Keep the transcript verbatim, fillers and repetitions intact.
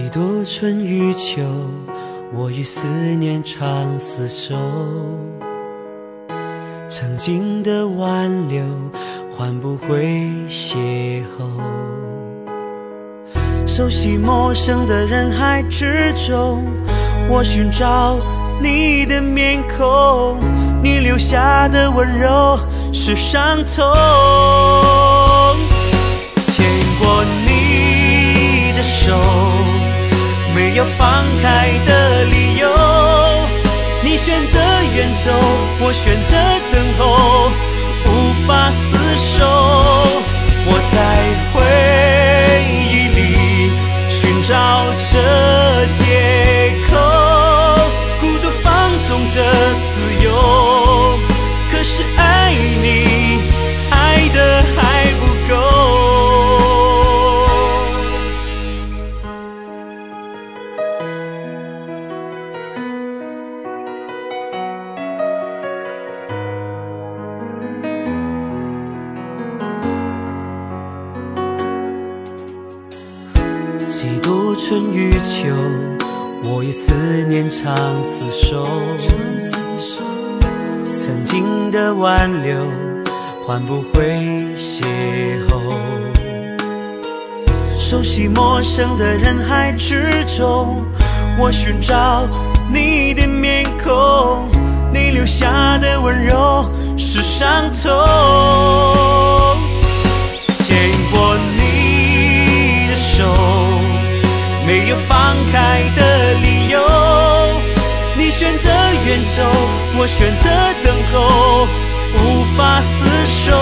度春与秋，我与思念长厮守。曾经的挽留，换不回邂逅。熟悉陌生的人海之中，我寻找你的面孔，你留下的温柔是伤痛。牵过你的手，没有放开的理由。你选择远走，我选择等候，无法厮守。我在回忆里寻找着借口，孤独放纵着自由。可是爱你，爱得还不够。几度春与秋，我与思念长厮守。曾经的挽留，换不回邂逅。熟悉陌生的人海之中，我寻找你的面孔，你留下的温柔是伤痛。牵过你的手，没有放开的理由。你选择远走，我选择等候，无法厮守。